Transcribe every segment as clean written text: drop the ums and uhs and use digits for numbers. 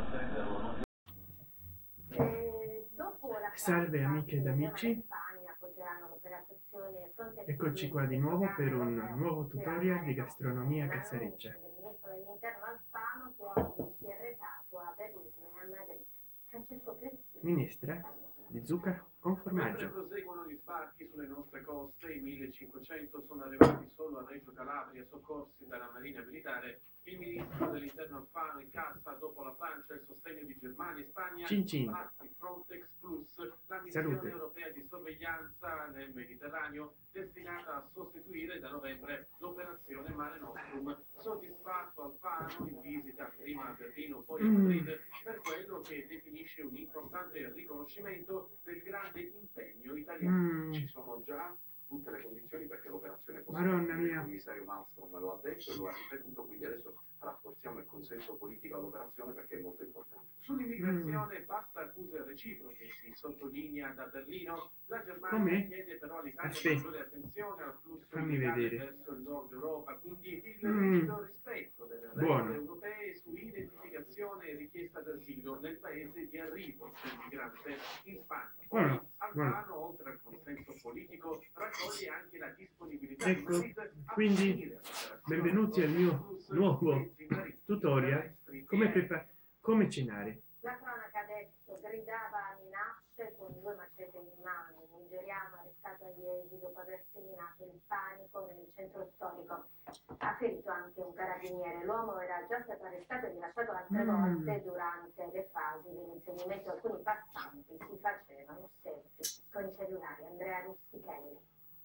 Salve amiche ed amici, eccoci qua di nuovo per un nuovo tutorial di gastronomia casareccia. Minestra di zucca con formaggio. Proseguono gli sbarchi sulle nostre coste, i 1500 sono arrivati solo a Reggio Calabria, soccorsi dalla Marina Militare. Il ministro dell'Interno Alfano in cassa dopo la Francia il sostegno di Germania e Spagna. Cin cin. Frontex Plus, la missione Salute. europea di sorveglianza nel Mediterraneo, destinata a sostituire da novembre l'operazione Mare Nostrum. Soddisfatto Alfano in visita prima a Berlino poi a Madrid per quello che definisce un importante riconoscimento del grande impegno italiano. Ci sono già tutte le condizioni perché l'operazione possa Madonna il mia. commissario Malmström lo ha detto e lo ha ripetuto, quindi adesso rafforziamo il consenso politico all'operazione perché è molto importante. Sull'immigrazione basta accuse reciproche, si sottolinea da Berlino. La Germania chiede però all'Italia maggiore attenzione al flusso illegale verso il nord Europa, quindi il rigido rispetto delle regole europee su identificazione e richiesta d'asilo nel paese di arrivo del migrante. In Spagna poi Alfano, oltre al consenso politico, raccoglie anche la disponibilità di Madrid a quindi benvenuti al mio nuovo tutorial come cenare. La cronaca adesso gridava minacce con 2 macete in mano. Un nigeriano arrestato a Iesi dopo aver seminato il panico nel centro storico. Ha ferito anche un carabiniere. L'uomo era già stato arrestato e rilasciato altre volte durante le fasi dell'insegnamento. Alcuni passanti si facevano selfie con i cellulari. Andrea Rustichelli.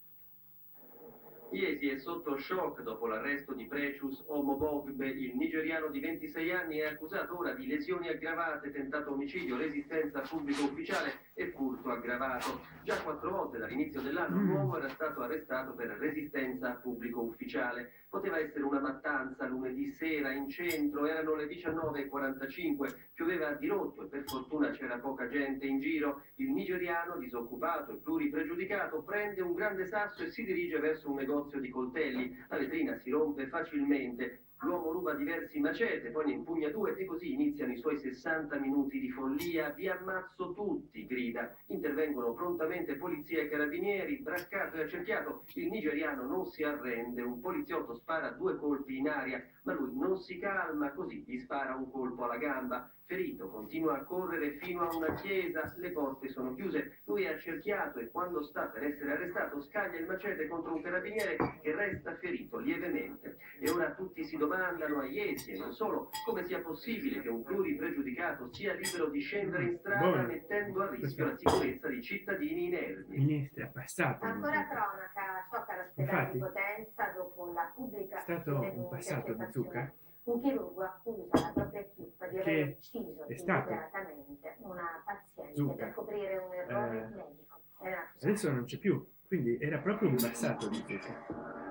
Iesi è sotto shock dopo l'arresto di Precious Omobogbe. Il nigeriano di 26 anni è accusato ora di lesioni aggravate, tentato omicidio, resistenza a pubblico ufficiale e furto aggravato. Già 4 volte dall'inizio dell'anno l'uomo era stato arrestato per resistenza a pubblico ufficiale. Poteva essere una mattanza lunedì sera in centro, erano le 19:45, pioveva a dirotto e per fortuna c'era poca gente in giro. Il nigeriano, disoccupato e pluripregiudicato, prende un grande sasso e si dirige verso un negozio di coltelli. La vetrina si rompe facilmente. L'uomo ruba diversi macete, poi ne impugna 2 e così iniziano i suoi 60 minuti di follia. Vi ammazzo tutti, grida. Intervengono prontamente polizia e carabinieri, braccato e accerchiato. Il nigeriano non si arrende, un poliziotto spara 2 colpi in aria, ma lui non si calma, così gli spara un colpo alla gamba. Ferito, continua a correre fino a una chiesa, le porte sono chiuse, lui è accerchiato e quando sta per essere arrestato scaglia il macete contro un carabiniere che resta ferito lievemente. E ora tutti si domandano a Iesi e non solo come sia possibile che un pluripregiudicato sia libero di scendere in strada mettendo a rischio la sicurezza di cittadini inermi. Ministra, passato. Ancora cronaca, shock all'ospedale di Potenza dopo la pubblicazione di un'intercettazione. Un chirurgo accusa la propria equipe di aver ucciso deliberatamente una paziente per coprire un errore medico. Adesso non c'è più, quindi era proprio un passato di zucca.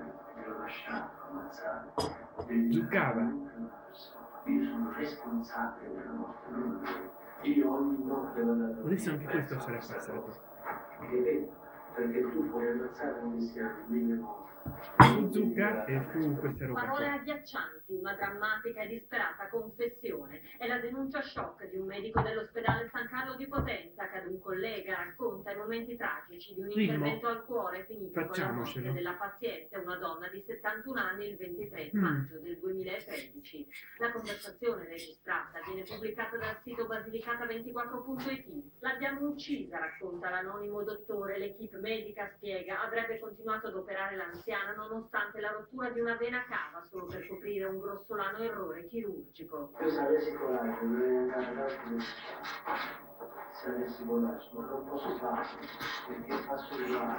Zuccava. Io sono responsabile della nostra vita. Io ogni notte vado a dormire. Adesso anche questo sarà passato. Perché tu puoi ammazzare un cristiano in 1000 modi. Fu zucca e fu questa roba Parole qua. agghiaccianti, una drammatica e disperata confessione. È la denuncia shock di un medico dell'ospedale San Carlo di Potenza che ad un collega racconta i momenti tragici di un intervento al cuore finito con la morte della paziente, una donna di 71 anni, il 23 maggio del 2013. La conversazione registrata viene pubblicata dal sito basilicata24.it. L'abbiamo uccisa, racconta l'anonimo dottore. L'equipe medica spiega avrebbe continuato ad operare l'anziana nonostante la rottura di una vena cava solo per coprire un grossolano errore chirurgico. Io se avessi coraggio dovrei andare ad altri. Se avessi coraggio, ma non posso farlo perché faccio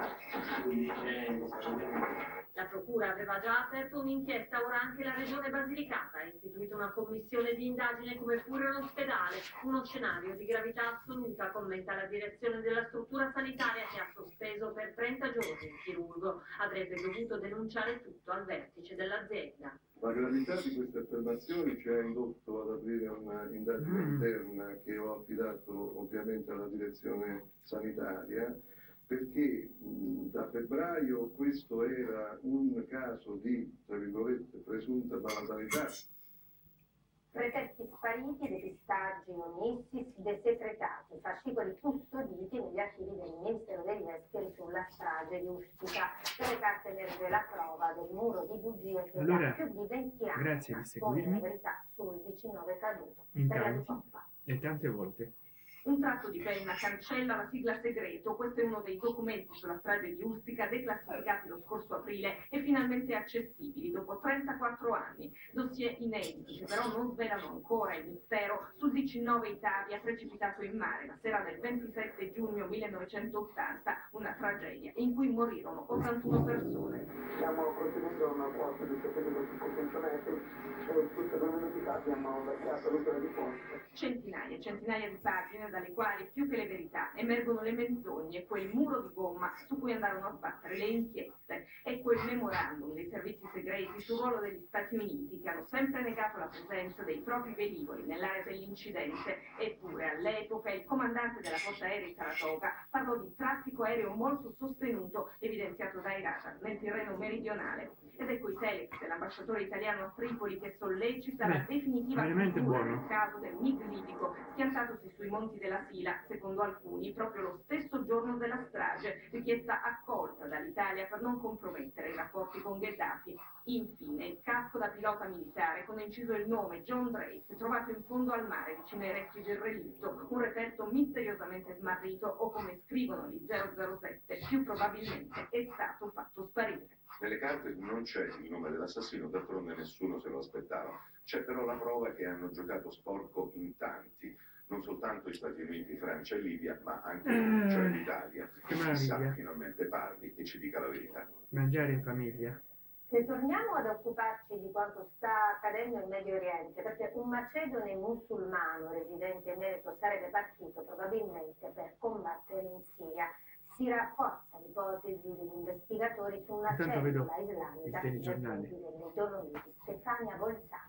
La procura aveva già aperto un'inchiesta, ora anche la regione Basilicata ha istituito una commissione di indagine come pure l'ospedale. Uno scenario di gravità assoluta, commenta la direzione della struttura sanitaria che ha sospeso per 30 giorni il chirurgo. Avrebbe dovuto denunciare tutto al vertice dell'azienda. La gravità di queste affermazioni ci ha indotto ad aprire un'indagine interna che ho affidato ovviamente alla direzione sanitaria, perché da febbraio questo era un caso di, tra virgolette, presunta malasanità Prefetti spariti, depistaggi omessi, desecretati, fascicoli custoditi negli archivi del Ministero degli Esteri sulla strage di Ustica. Dalle carte emerge la prova del muro di bugie che da più di 20 anni grazie di seguirmi la verità sul 19 caduto. in tanti e tante volte. Un tratto di penna cancella la sigla segreto. Questo è uno dei documenti sulla strage di Ustica declassificati lo scorso aprile e finalmente accessibili dopo 34 anni. Dossier inediti che però non svelano ancora il mistero sul DC-9 Italia precipitato in mare la sera del 27 giugno 1980, una tragedia in cui morirono 81 persone. Siamo contenuto a una porta di 700 metri e questa luminosità abbiamo lasciato l'opera di ponte. Centinaia e centinaia di pagine dalle quali più che le verità emergono le menzogne, quel muro di gomma su cui andarono a sbattere le inchieste e quel memorandum dei servizi segreti sul ruolo degli Stati Uniti che hanno sempre negato la presenza dei propri velivoli nell'area dell'incidente. Eppure all'epoca il comandante della Forza Aerea di Saratoga parlò di traffico aereo molto sostenuto evidenziato dai radar nel Tirreno meridionale. Ed ecco i telex dell'ambasciatore italiano a Tripoli che sollecita la definitiva chiusura nel caso del MiG libico schiantatosi sui monti della Sila, secondo alcuni, proprio lo stesso giorno della strage, richiesta accolta dall'Italia per non compromettere i rapporti con Gheddafi. Infine, il casco da pilota militare con inciso il nome John Drake, trovato in fondo al mare vicino ai resti del relitto, un reperto misteriosamente smarrito o, come scrivono gli 007, più probabilmente è stato fatto sparire. Nelle carte non c'è il nome dell'assassino, d'altronde nessuno se lo aspettava. C'è però la prova che hanno giocato sporco in tanti, non soltanto gli Stati Uniti, Francia e Libia, ma anche cioè l'Italia. Chissà, finalmente parli e ci dica la verità. Mangiare in famiglia. Se torniamo ad occuparci di quanto sta accadendo in Medio Oriente, perché un macedone musulmano residente emerito sarebbe partito probabilmente per combattere in Siria, si rafforza l'ipotesi degli investigatori su una cellula islamica dei Dolomiti. Stefania Bolzano.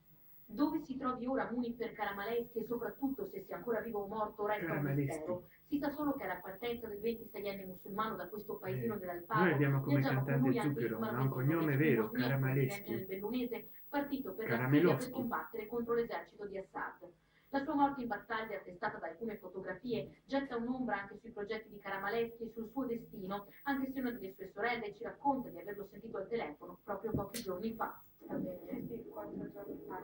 Dove si trovi ora Munif Karamaleschi e soprattutto se sia ancora vivo o morto resta un mistero. Si sa solo che alla partenza del 26enne musulmano da questo paesino dell'Alparo noi abbiamo come cantante Zucchero, ma un cognome vero, Karamaleschi. Partito per la Siria per combattere contro l'esercito di Assad. La sua morte in battaglia, attestata da alcune fotografie, getta un'ombra anche sui progetti di Karamaleschi e sul suo destino, anche se una delle sue sorelle ci racconta di averlo sentito al telefono proprio pochi giorni fa. Sì, 4 giorni fa,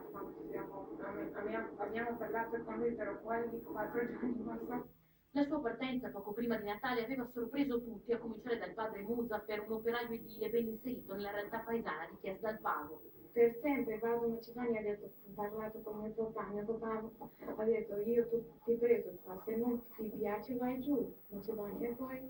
abbiamo parlato con lui per quasi 4 giorni fa. La sua partenza poco prima di Natale aveva sorpreso tutti, a cominciare dal padre Muzaffer, un operaio edile ben inserito nella realtà paesana di Chiesa d'Al Pavo. Per sempre vado in Macedonia, ho parlato con mio papà ha detto io ti prego, se non ti piace vai giù in Macedonia e poi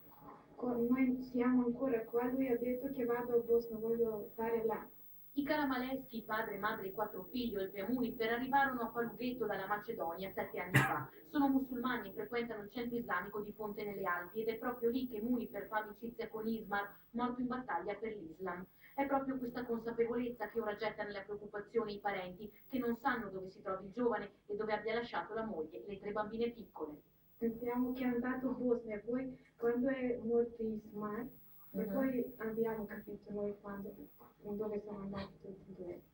noi siamo ancora qua, lui ha detto che vado a Bosnia, voglio stare là. I Karamaleschi, padre, madre e 4 figli, oltre a Munif, arrivarono a Palughetto dalla Macedonia 7 anni fa. Sono musulmani e frequentano il centro islamico di Ponte nelle Alpi ed è proprio lì che Munif fa amicizia con Ismar, morto in battaglia per l'Islam. È proprio questa consapevolezza che ora getta nella preoccupazione i parenti che non sanno dove si trovi il giovane e dove abbia lasciato la moglie e le 3 bambine piccole. Pensiamo che è andato a Bosnia, poi quando è morto Ismar, e poi abbiamo capito noi dove sono andati tutti e 2.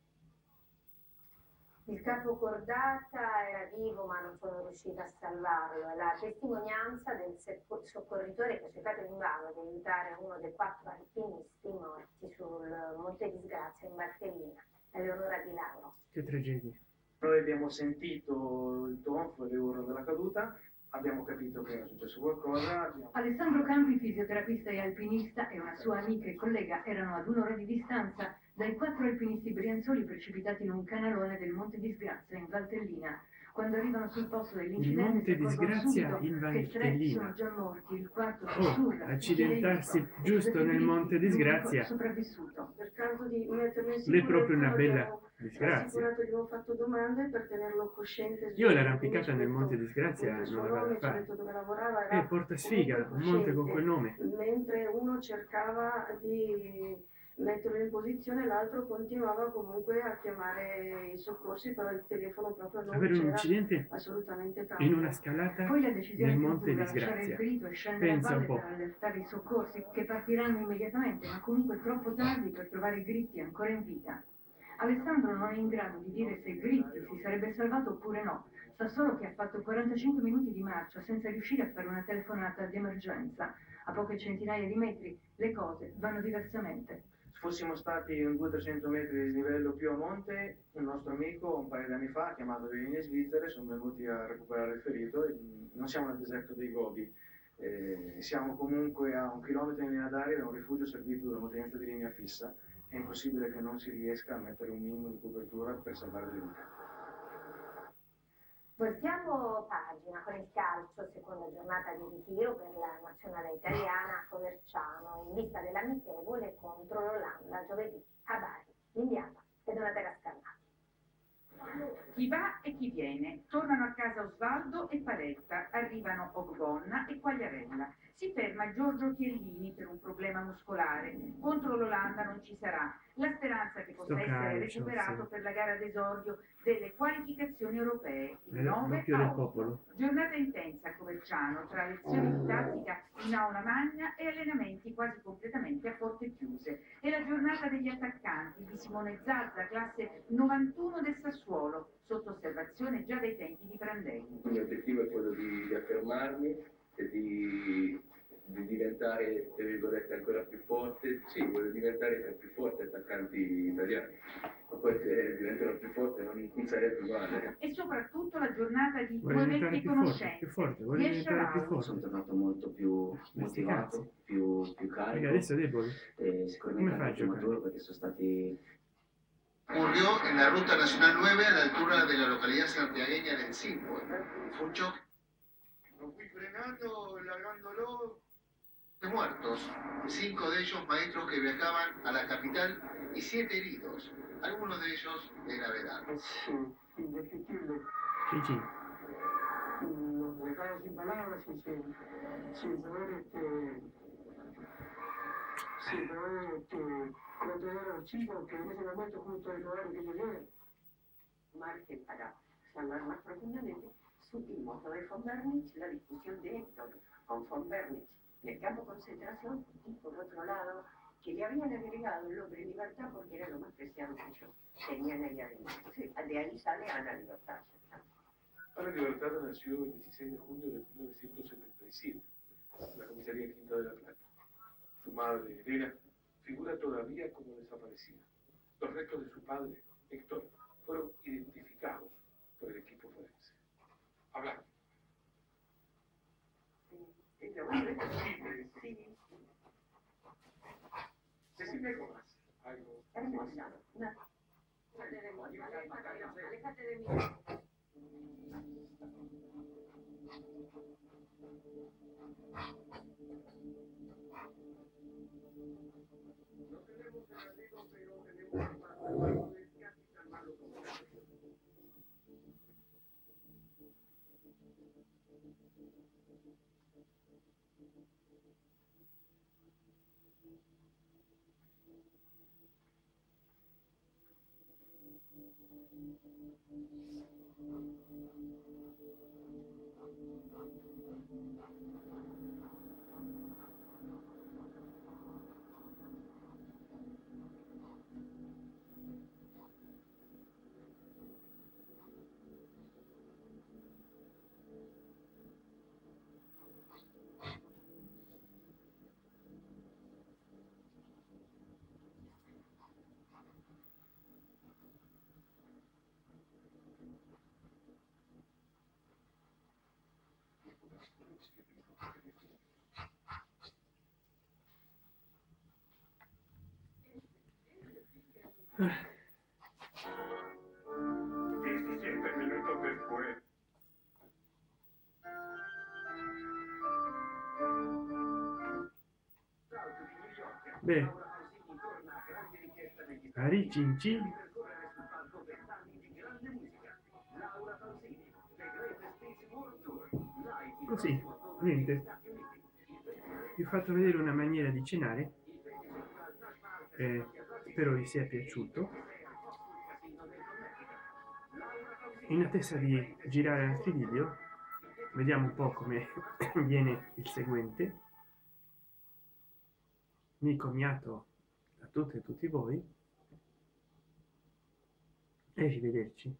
Il capo Cordata era vivo ma non sono riuscita a salvarlo. È la testimonianza del soccorritore che ha cercato invano di aiutare uno dei 4 alpinisti morti sul Monte Disgrazia in Valtellina. Eleonora Di Lauro. Che tragedia. Noi abbiamo sentito il tonfo e le urla della caduta. Abbiamo capito che era successo qualcosa. Alessandro Campi, fisioterapista e alpinista, e una sua amica e collega erano ad 1 ora di distanza dai 4 alpinisti brianzoli precipitati in un canalone del Monte Disgrazia in Valtellina. Quando arrivano sul posto dell'incidente si accorgono subito che 3 sono già morti, il 4 sussurra. Accidentarsi giusto nel Monte Disgrazia sopravvissuto. Per caso di metterlo in è proprio una bella disgrazia. Gli ho fatto domande per tenerlo cosciente. Io l'arrampicata nel Monte Disgrazia non la vado a fare. Dove lavorava Porta Sfiga, un monte con quel nome. Mentre uno cercava di metterlo in posizione, l'altro continuava comunque a chiamare i soccorsi, però il telefono proprio non avere un incidente assolutamente in una scalata nel Monte Disgrazia. Pensa un po'. Per allertare i soccorsi che partiranno immediatamente, ma comunque troppo tardi per trovare i gritti ancora in vita. Alessandro non è in grado di dire se Gritti si sarebbe salvato oppure no. Sa solo che ha fatto 45 minuti di marcia senza riuscire a fare una telefonata di emergenza. A poche centinaia di metri le cose vanno diversamente. Se fossimo stati un 200-300 metri di dislivello più a monte, un nostro amico un paio di anni fa ha chiamato le linee svizzere, sono venuti a recuperare il ferito. E non siamo nel deserto dei Gobi, siamo comunque a 1 chilometro in linea d'aria da un rifugio servito da un'utenza di linea fissa. È impossibile che non si riesca a mettere un minimo di copertura per salvare le vite. Voltiamo pagina con il calcio, seconda giornata di ritiro per la nazionale italiana a Coverciano, in vista dell'amichevole contro l'Olanda giovedì a Bari. L'inviata è Donatella Scarlatti. Chi va e chi viene. Tornano a casa Osvaldo e Paletta, arrivano Ogbonna e Quagliarella. Si ferma Giorgio Chiellini per un problema muscolare. Contro l'Olanda non ci sarà. La speranza che possa essere recuperato per la gara d'esordio delle qualificazioni europee, il 9 a 8. Giornata intensa a Coverciano, tra lezioni di tattica in aula magna e allenamenti quasi completamente a porte chiuse. È la giornata degli attaccanti di Simone Zazza, classe 91 del Sassuolo, sotto osservazione già dai tempi di Prandelli. Il mio obiettivo è quello di affermarmi e di diventare, tra virgolette, ancora più forte. Sì, voglio diventare tra i più forti attaccanti italiani, ma poi se diventano più forti non sarebbe male. E soprattutto la giornata di Vuole due vecchie conoscenze. Vuole diventare più forte. Sono tornato molto più motivato, più carico. Adesso è debole. Sicuramente anche più maturo perché sono stati... Ocurrió en la ruta nacional 9 a la altura de la localidad santiagueña del Cinco. Fue un choque. Lo fui frenando, largándolo. De muertos, 5 de ellos maestros que viajaban a la capital y 7 heridos, algunos de ellos de gravedad. Es indescriptible. Sí. Nos dejaron sin palabras y sin poder contener a los chicos que en ese momento justo es lo que yo llegué. Margen para sanar más profundamente, supimos lo de von Bernich, la discusión de Héctor con von Bernich en el campo de concentración, y por otro lado, que le habían agregado el hombre libertad porque era lo más preciado que ellos tenían ahí adentro. De ahí sale Ana Libertad. Ana Libertad nació el 16 de junio de 1977 en la comisaría Quinta de la Plata. Su madre, Elena, figura todavía como desaparecida. Los restos de su padre, Héctor, fueron identificados por el equipo forense. Hablamos. Cecilia Gómez, algo. Hermosa. Aléjate de mí. No tenemos el arreglo, pero tenemos el decía que tan malo como la minutos después. Beh, Ari Cinci. Così, niente. Vi ho fatto vedere una maniera di cenare. Spero vi sia piaciuto. In attesa di girare altri video, vediamo un po' come viene il seguente. Mi commiato a tutte e tutti voi. e arrivederci.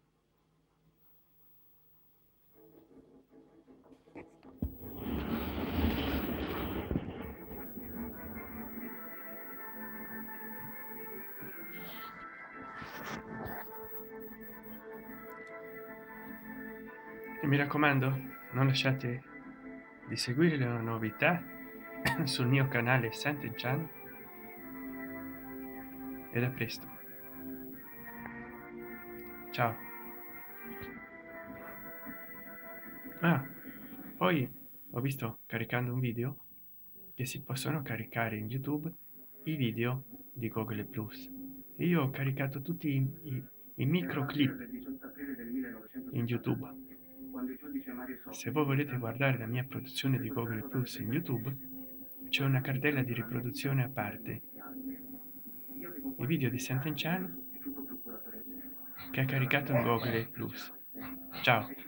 E mi raccomando, non lasciate di seguire le novità sul mio canale Sant'Enchan, e a presto. Ciao. Poi ho visto, caricando un video, che si possono caricare in YouTube i video di Google Plus, e io ho caricato tutti i microclip in YouTube. Se voi volete guardare la mia produzione di Google Plus in YouTube, c'è una cartella di riproduzione a parte, i video di Sant'Enchan che ha caricato in Google Plus. Ciao.